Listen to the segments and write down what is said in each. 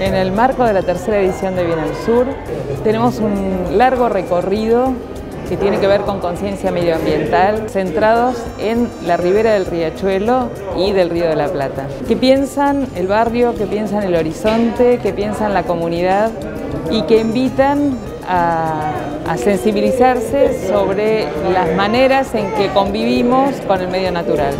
En el marco de la tercera edición de Bien al Sur, tenemos un largo recorrido que tiene que ver con conciencia medioambiental, centrados en la ribera del Riachuelo y del Río de la Plata. ¿Qué piensan el barrio, qué piensan el horizonte, qué piensan la comunidad y que invitan a sensibilizarse sobre las maneras en que convivimos con el medio natural?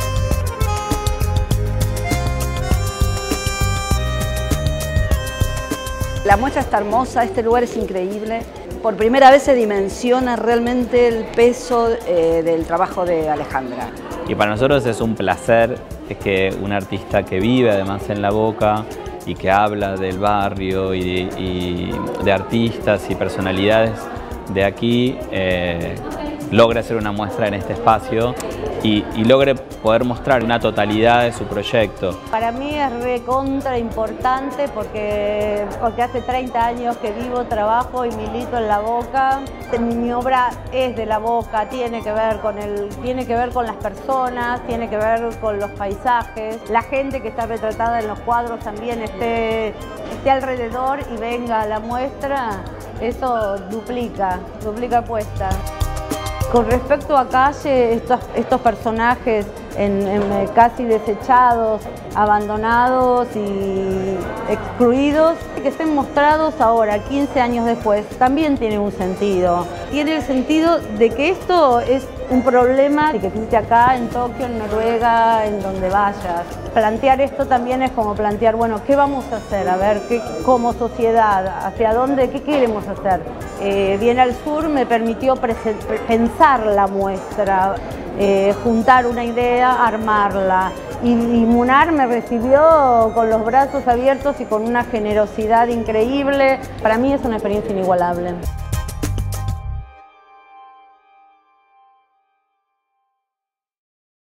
La muestra está hermosa, este lugar es increíble. Por primera vez se dimensiona realmente el peso del trabajo de Alejandra. Y para nosotros es un placer que un artista que vive además en La Boca y que habla del barrio y de artistas y personalidades de aquí, logre hacer una muestra en este espacio y logre poder mostrar una totalidad de su proyecto. Para mí es recontra importante porque hace 30 años que vivo, trabajo y milito en La Boca. Mi obra es de La Boca, tiene que ver con las personas, tiene que ver con los paisajes. La gente que está retratada en los cuadros también esté alrededor y venga a la muestra, eso duplica apuesta. Con respecto a Calle, estos personajes casi desechados, abandonados y excluidos, que estén mostrados ahora, 15 años después, también tiene un sentido. Tiene el sentido de que esto es un problema que existe acá, en Tokio, en Noruega, en donde vayas. Plantear esto también es como plantear, bueno, ¿qué vamos a hacer? A ver, como sociedad, ¿hacia dónde? ¿Qué queremos hacer? Bien al Sur me permitió pensar la muestra, juntar una idea, armarla. Y Munar me recibió con los brazos abiertos y con una generosidad increíble. Para mí es una experiencia inigualable.